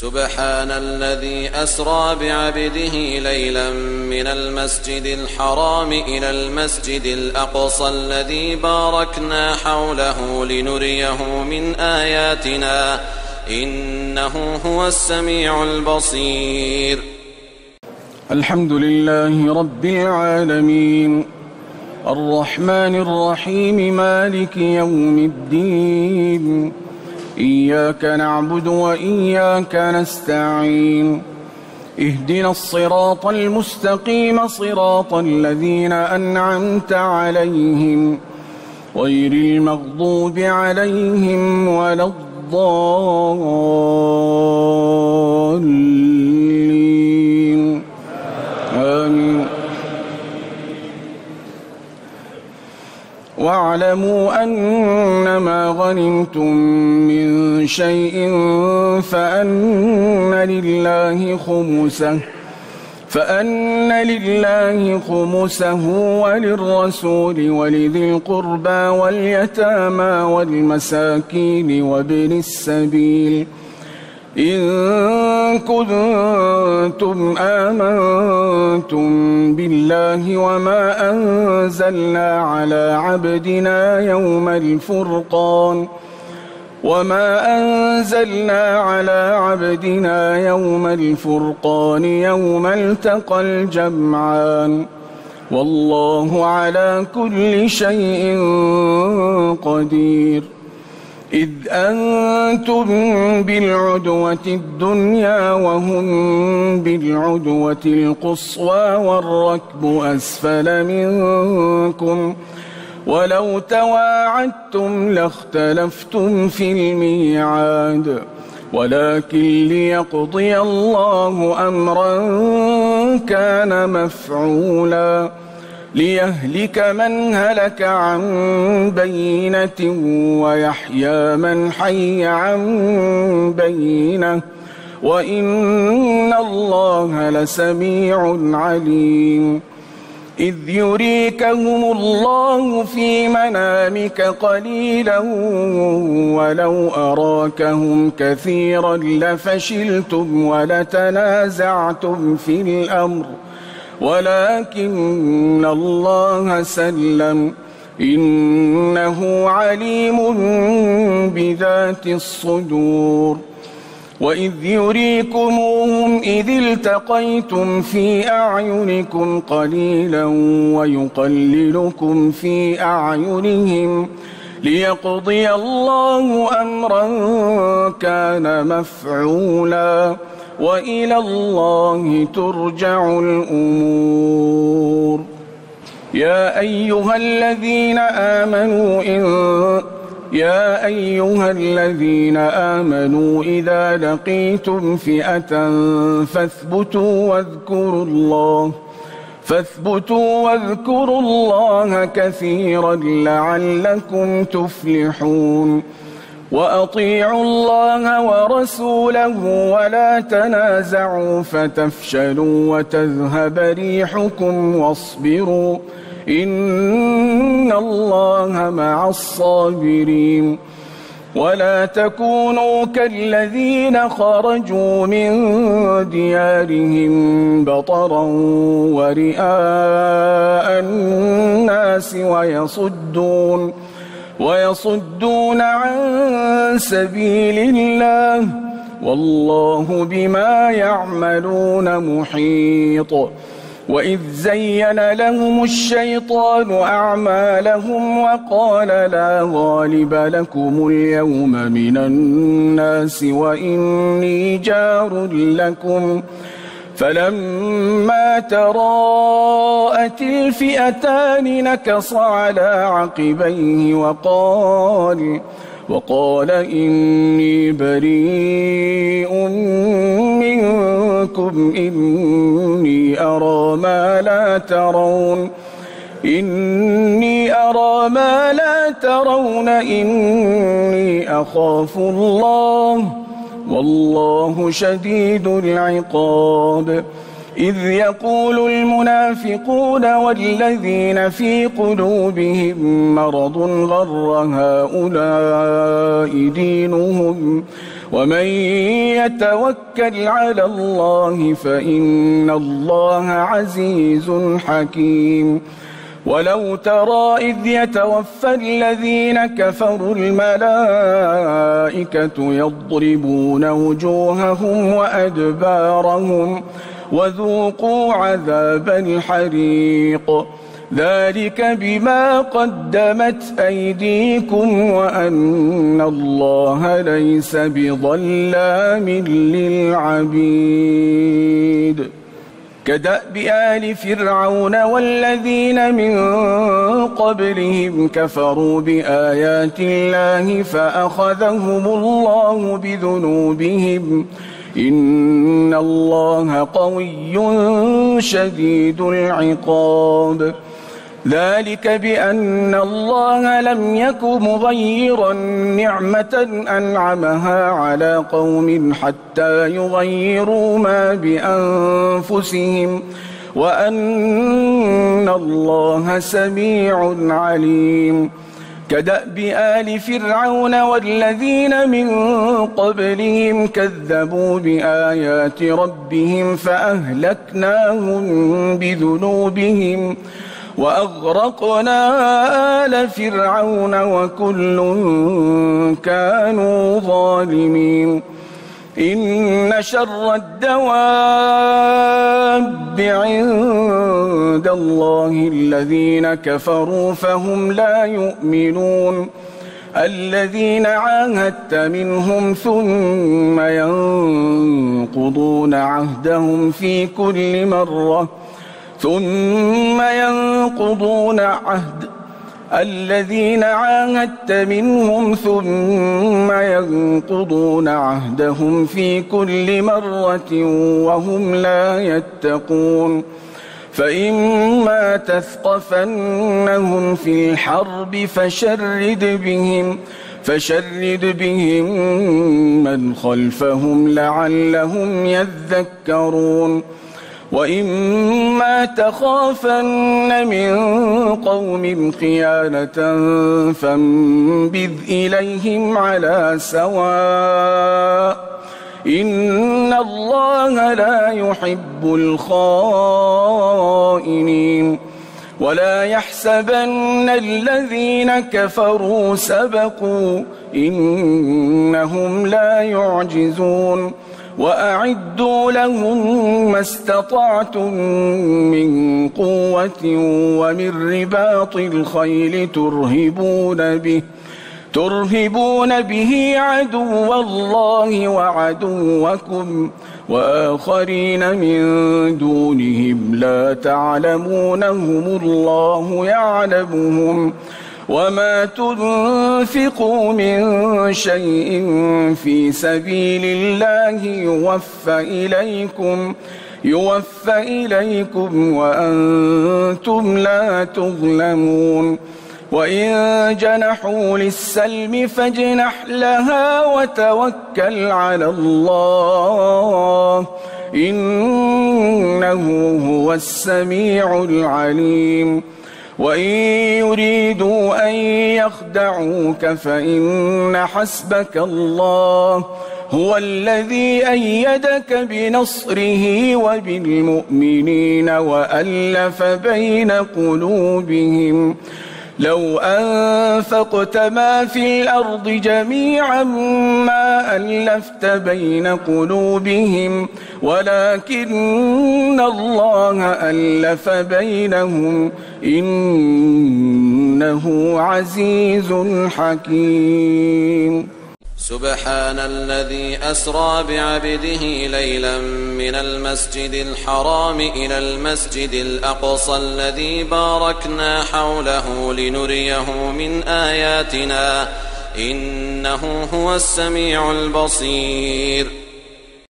سبحان الذي أسرى بعبده ليلا من المسجد الحرام إلى المسجد الأقصى الذي باركنا حوله لنريه من آياتنا إنه هو السميع البصير. الحمد لله رب العالمين الرحمن الرحيم مالك يوم الدين إياك نعبد وإياك نستعين اهدنا الصراط المستقيم صراط الذين أنعمت عليهم غير المغضوب عليهم ولا الضالين آمين. واعلموا أنما غنمتم من شيء فأن لله خمسه وللرسول ولذي القربى واليتامى والمساكين وابن السبيل إن كنتم آمنتم بالله وما أنزلنا على عبدنا يوم الفرقان يوم التقى الجمعان والله على كل شيء قدير. إذ أنتم بالعدوة الدنيا وهم بالعدوة القصوى والركب أسفل منكم ولو تواعدتم لاختلفتم في الميعاد ولكن ليقضي الله أمرا كان مفعولا ليهلك من هلك عن بينة ويحيى من حي عن بينة وإن الله لسميع عليم. إذ يريكهم الله في منامك قليلا ولو أراكهم كثيرا لفشلتم ولتنازعتم في الأمر ولكن الله سلم إنه عليم بذات الصدور. وإذ يريكموهم إذ التقيتم في أعينكم قليلا ويقللكم في أعينهم ليقضي الله أمرا كان مفعولا وإلى الله ترجع الأمور. يا أيها الذين آمنوا إذا لقيتم فئة فاثبتوا واذكروا الله كثيرا لعلكم تفلحون. وأطيعوا الله ورسوله ولا تنازعوا فتفشلوا وتذهب ريحكم واصبروا إن الله مع الصابرين. ولا تكونوا كالذين خرجوا من ديارهم بطرا ورئاء الناس ويصدون عن سبيل الله والله بما يعملون محيط. وإذ زين لهم الشيطان أعمالهم وقال لا غالب لكم اليوم من الناس وإني جار لكم فلما تراءت الفئتان نكص على عقبيه وقال إني بريء منكم إني أرى ما لا ترون إني أخاف الله والله شديد العقاب. إذ يقول المنافقون والذين في قلوبهم مرض غر هؤلاء دينهم ومن يتوكل على الله فإن الله عزيز حكيم ولو ترى إذ يتوفى الذين كفروا الملائكة يضربون وجوههم وأدبارهم وذوقوا عذاب الحريق ذلك بما قدمت أيديكم وأن الله ليس بظلام للعبيد كدأب آل فرعون والذين من قبلهم كفروا بآيات الله فأخذهم الله بذنوبهم إن الله قوي شديد العقاب ذلك بأن الله لم يك مغيرا نعمة أنعمها على قوم حتى يغيروا ما بأنفسهم وأن الله سميع عليم كدأب آل فرعون والذين من قبلهم كذبوا بآيات ربهم فأهلكناهم بذنوبهم وأغرقنا آل فرعون وكل كانوا ظالمين إن شر الدواب عند الله الذين كفروا فهم لا يؤمنون الذين عاهدت منهم ثم ينقضون عهدهم في كل مرة الذين عاهدت منهم ثم ينقضون عهدهم في كل مرة وهم لا يتقون فإما تثقفنهم في الحرب فشرد بهم من خلفهم لعلهم يذكرون وإما تخافن من قوم خيانة فانبذ إليهم على سواء إن الله لا يحب الخائنين ولا يحسبن الذين كفروا سبقوا إنهم لا يعجزون وأعدوا لهم ما استطعتم من قوة ومن رباط الخيل ترهبون به عدو الله وعدوكم وآخرين من دونهم لا تعلمونهم الله يعلمهم وما تنفقوا من شيء في سبيل الله يوفى إليكم وأنتم لا تظلمون وإن جنحوا للسلم فاجنح لها وتوكل على الله إنه هو السميع العليم وإن يريدوا أن يخدعوك فإن حسبك الله هو الذي أيدك بنصره وبالمؤمنين وألف بين قلوبهم لو أنفقت ما في الأرض جميعا ما ألفت بين قلوبهم ولكن الله ألف بينهم إنه عزيز حكيم سبحان الذي أسرى بعبده ليلا من المسجد الحرام إلى المسجد الأقصى الذي باركنا حوله لنريه من آياتنا إنه هو السميع البصير